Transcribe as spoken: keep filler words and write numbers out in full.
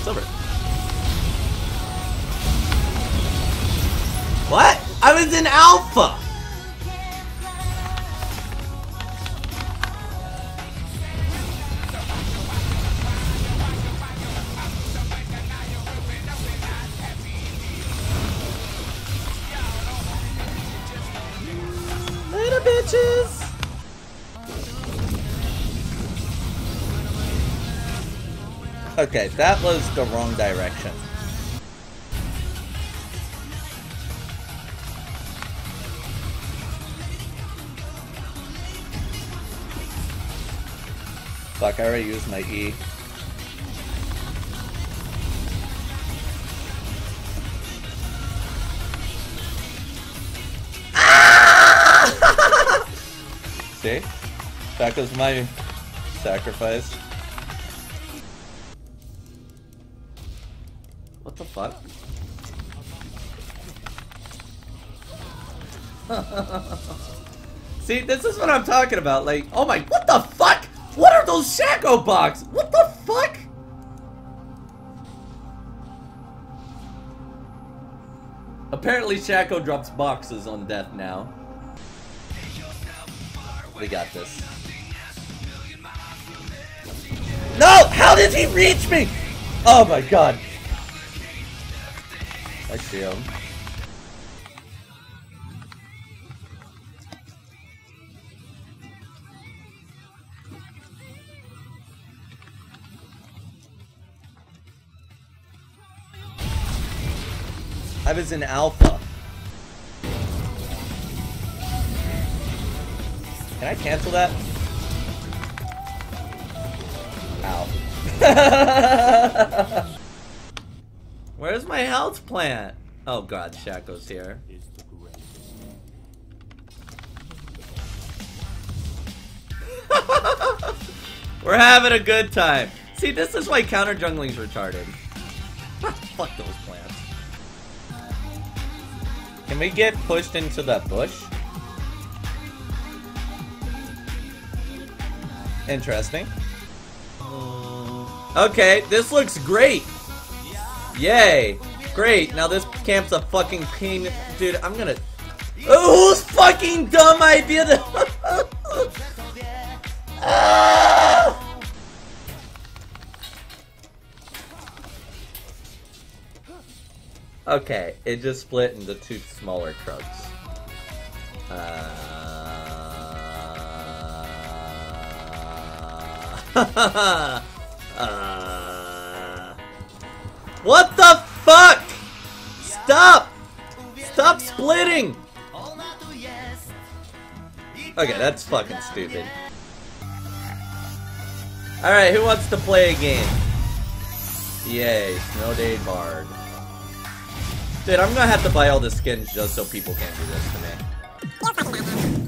it's over. What? I was in alpha! Later, bitches! Okay, that was the wrong direction. Fuck, I already used my E. Ah! See? That was my sacrifice. What the fuck? See, this is what I'm talking about. Like, oh my, what the fuck? What are those Shaco boxes? What the fuck? Apparently Shaco drops boxes on death now. We got this. No! How did he reach me? Oh my god. I see him. I was in alpha. Can I cancel that? Ow. Where's my health plant? Oh god, Shaco's here. We're having a good time. See, this is why counter jungling's retarded. Fuck those plants. Can we get pushed into that bush? Interesting. Okay, this looks great. Yay. Great. Now this camp's a fucking pain. Dude, I'm gonna... Oh, whose fucking dumb idea to... ah! Okay, it just split into two smaller trucks. Uh... uh... What the fuck? Stop! Stop splitting! Okay, that's fucking stupid. Alright, who wants to play a game? Yay, Snow Day Bard. Dude, I'm gonna have to buy all the skins just so people can't do this to me.